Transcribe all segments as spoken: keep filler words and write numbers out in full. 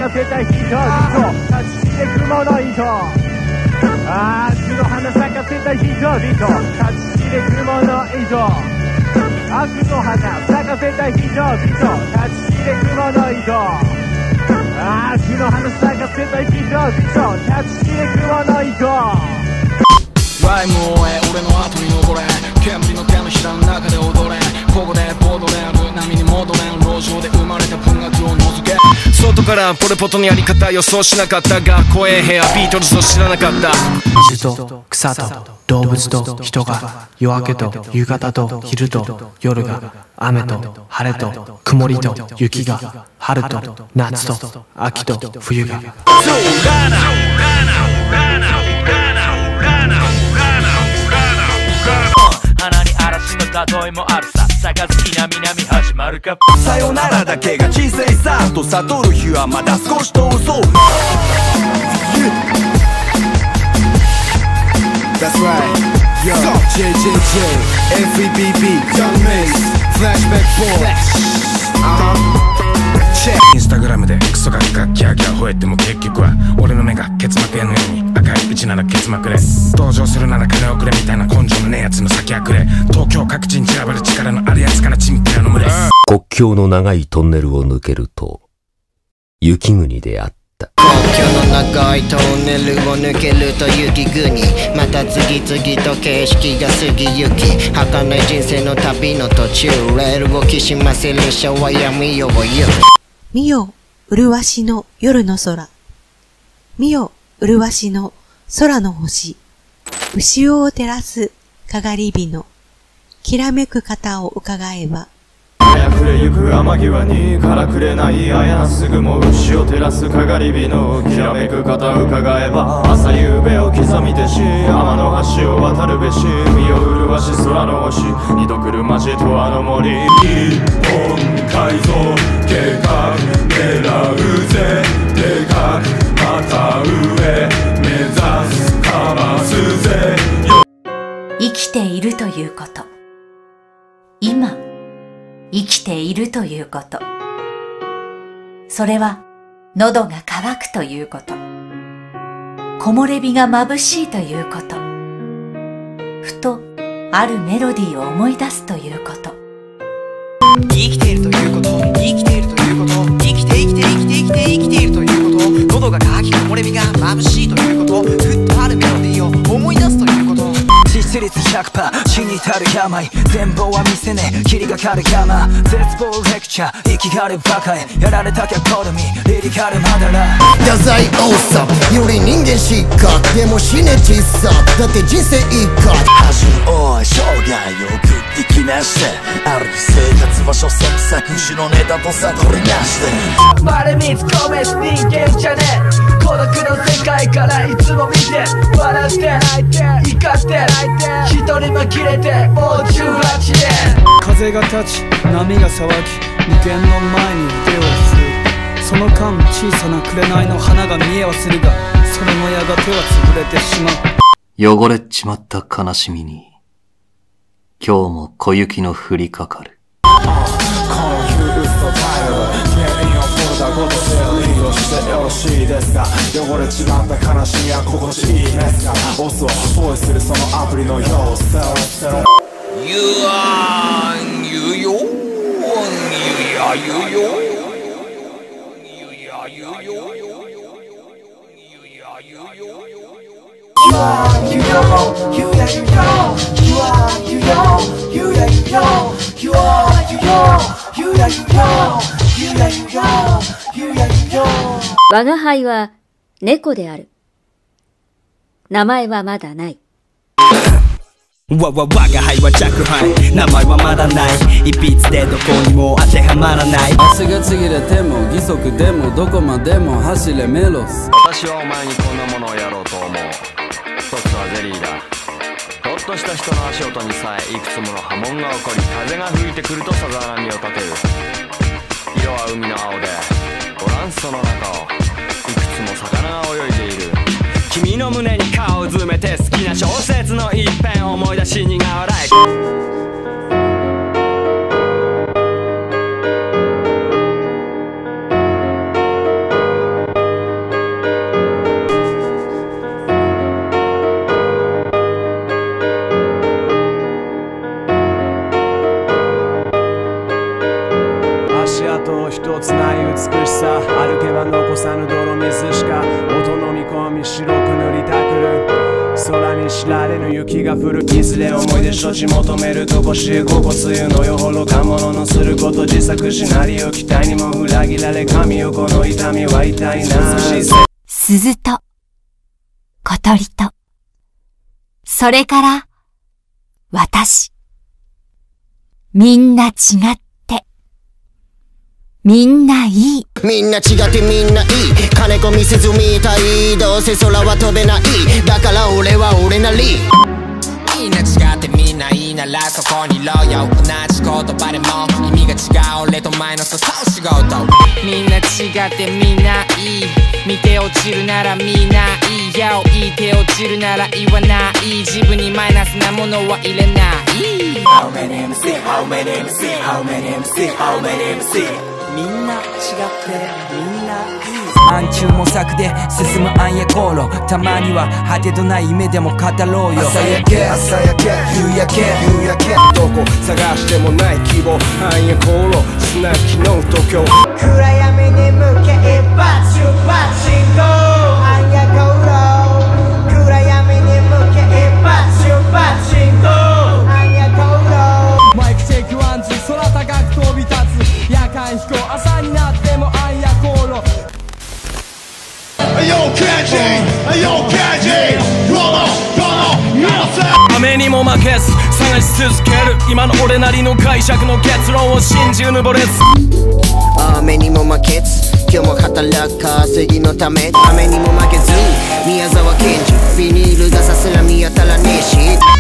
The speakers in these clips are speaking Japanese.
かせた人々立ち入れ雲の糸悪の花咲かせた人々立ち入れ雲の糸悪の花咲かせた人々立ち入れ雲の糸悪の花咲かせた人々立ち入れ雲の糸ライムを終え俺の後に登れ煙の手のひらの中で踊れここでボードレール波に戻れん路上で生まれた文学を覗け外からポレポトのやり方予想しなかったが怖え部屋ビートルズを知らなかった水と草と動物と人が夜明けと夕方と昼と夜が雨と晴れと曇りと雪が春と夏と秋と冬が花に嵐の例えもあるさ杯なみなみ始まるかさよならだけが人生さと悟る日はまだ少し遠そう That's right Yoジェイジェイジェイ エフイービービー Young Mace Flashback four インスタグラムでクソガキがキャーキャー吠えても結局は俺の目が結膜絵のように赤いうちなら結膜で登場するなら金をくれみたいな根性のねえやつの先あくれ東京各地に散らばる力のあるやつからチンピラの群れ国境の長いトンネルを抜けると雪国であった国境の長いトンネルを抜けると雪国また次々と景色が過ぎゆき儚い人生の旅の途中レールをきしませ列車は闇夜を行く見よ、麗しの夜の空。見よ、麗しの空の星。牛尾を照らすかがり火の、きらめく方を伺えば。 早くれゆく天際にからくれないあやすぐも牛を照らすかがり火のきらめく方を伺えば朝夕べを刻みてし天の橋を渡るべし身を麗し空の星二度来る街とあの森日本改造計画狙うぜでかくまた上目指すかますぜ生きているということ今生きているということ。それは喉が渇くということ。木漏れ日が眩しいということ。ふとあるメロディーを思い出すということ。 生きているということ。生きているということ。生きて生きて生きて生きて生きているということ。喉が渇き木漏れ日が眩しいということ。ふっとあるメロディーを思い出すということ。 致死率 ひゃくパーセント 死に至る病全貌は見せねえ霧がかる山絶望レクチャー息があるバカへやられたきゃ好みリリカルマダラ太宰王さより人間失格でも死ね小さだって人生一回恥の多い生涯を送ってきましたある日生活場所サクサク後ろネタと悟りなしてまれ見つこめし人間じゃねえ孤独の世界からいつも見て笑って泣いて怒って一人紛れてもうじゅうはちねん風が立ち波が騒ぎ無限の前に腕を振るその間小さな紅の花が見えはするがそれもやがては潰れてしまう汚れちまった悲しみに今日も小雪の降りかかるよろしいですか汚れちまった悲しみは心地いいですかオスをポイするそのアプリの要素ゆあんゆよゆやゆよゆやゆよゆやゆよゆあゆよゆやゆよゆあゆよゆやゆよゆあゆよゆやゆよゆやゆよゆやゆよ我が輩は猫である。名前はまだない。 わわ我が輩は若輩名前はまだない一筆でどこにも当てはまらない足がちぎれても義足でもどこまでも走れメロス私はお前にこんなものをやろうと思う一つはゼリーだちょっとした人の足音にさえいくつもの波紋が起こり風が吹いてくるとさざ波を立てる色は海の青でご覧その中をいくつも魚が泳いでいる君の胸に顔を詰めて好きな小説の一編思い出し苦笑いない美しさ、歩けば残さぬ泥水しか音飲み込み白く塗りたくる。空に知られぬ雪が降る。いずれ思い出処置求めるとこしえここ梅雨のよ愚か者のすること自作しなりを期待にも裏切られ神よこの痛みは痛いな。 鈴と小鳥とそれから私、みんな違ってみんないい。 みんな違ってみんないい。金子見せずみたい。どうせ空は飛べない。だから俺は俺なり。 みんな違ってみんないいならそこにいろよ。同じ言葉でも意味が違う俺と前のそう仕事。 みんな違ってみんないい。見て落ちるならみんないいよ。言いて落ちるなら言わない。自分にマイナスなものは入れない。 How many エムシー? How many エムシー? How many エムシー? How many エムシー? みんな違ってみんないい。暗中模索で進む暗夜航路。たまには果てとない夢でも語ろうよ。 朝焼け朝焼け夕焼け夕焼け。どこ探してもない希望。暗夜航路砂木の東京。 暗闇に向け一発出発進行。暗夜航路。暗闇に向け一発出発進行。暗夜航路。 マイクチェックワンツー、空高く飛び立つ夜間飛行。朝になっても暗夜航路。 雨にも負けず探し続ける今の俺なりの解釈の結論を信じうぬぼれず。 雨にも負けず今日も働く稼ぎのため。雨にも負けず宮沢賢治。ビニール傘すら見当たらねえし。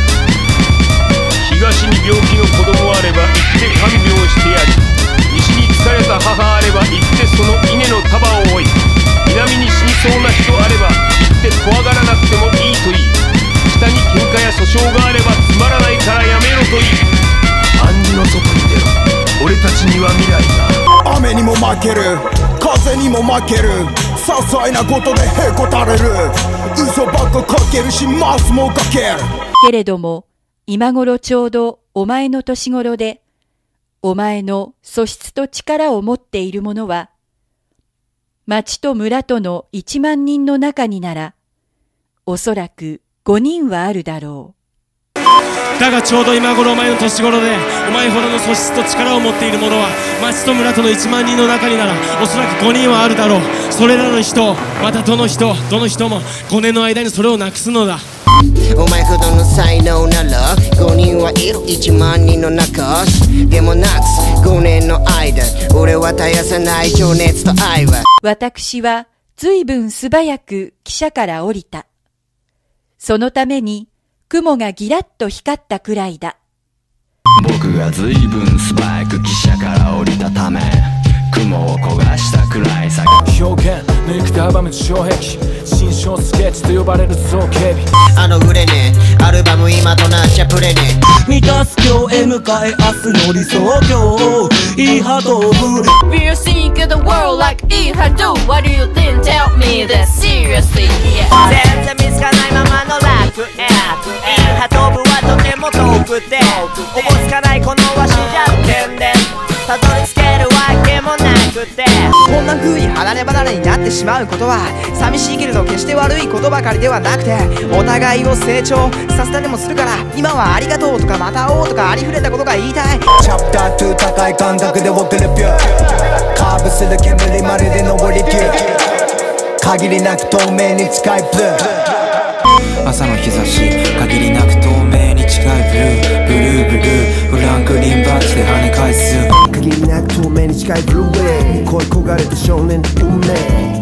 東に病気の子供あれば行って看病してやる。西に疲れた母あれば行ってその稲の束を追い。南に死にそうな人あれば行って怖がらなくてもいいといい。北に喧嘩や訴訟があればつまらないからやめろといい。暗示の外に出ろ、俺たちには未来が。 雨にも負ける風にも負ける。些細なことでへこたれる。嘘ばっかかけるしマスもかける。 けれども今頃ちょうどお前の年頃で、お前の素質と力を持っている者は町と村との一万人の中にならおそらく五人はあるだろう。 だがちょうど今頃お前の年頃で、お前ほどの素質と力を持っている者は町と村との一万人の中にならおそらく五人はあるだろう。それらの人、またどの人どの人もごねんの間にそれをなくすのだ。 お前ほどの才能ならごにんはいるいちまん人の中でもなくすごねんの間。俺は絶やさない情熱と愛は。 私はずいぶん素早く汽車から降りた。そのために雲がギラッと光ったくらいだ。 僕がずいぶん素早く汽車から降りたため雲を焦がしたくらいさ。 表現ネクターバム障壁新章スケッチと呼ばれる造形美。 あの売れねアルバム今となっちゃプレね。 満たす今日へ向かい明日の理想郷いい波動部。 We're seeing the world like いい波動 What do you think? Tell me this seriously、yeah. 全然見つかないままの楽園。いい波動部はとても遠くておぼつかないこのわしじゃ点でたどり着けるわけもなくて。こんな風に離れ離れになってしまうことは寂しいけれど決して悪いことばかりではなくて、お互いを成長させたりもするから、今はありがとうとかまた会おうとかありふれたことが言いたい。チャプターツー高い感覚で追ってるピューカーブする煙まるで登り級限りなく透明に近いブルー。 朝の日差し限りなく透明に近いブルーブルーブルーフランクリンバッチで跳ね返す。 限りなく透明に近いブルーウェイ恋焦がれた少年運命。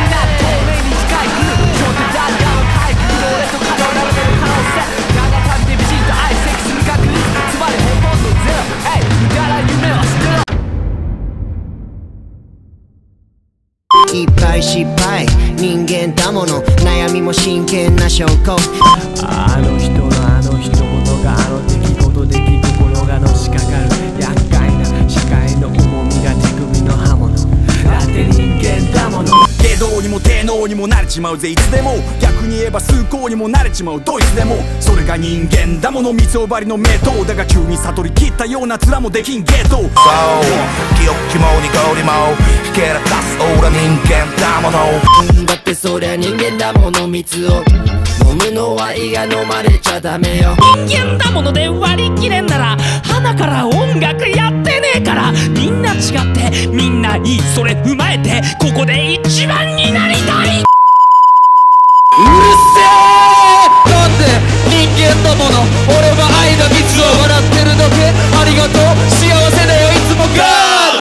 いっぱい失敗人間だもの悩みも真剣な証拠。 あの人のあの一言があの出来事で心がのしかかる厄介な社会の重みが手首の刃物だって人間だもの。 決正道にも低能にもなれちまうぜいつでも。逆に言えば崇高にもなれちまうどいつでも。それが人間だもの三つおばりの名刀だが急に悟り切ったような面もできんゲート。そう記憶肝に氷もひけらかすオーラ人間だもの。 だってそりゃ人間だもの蜜を飲むのは胃が飲まれちゃダメよ。 人間だもので割り切れんなら鼻から音楽やってねえから。みんな違ってみんないいそれ踏まえてここで一番になり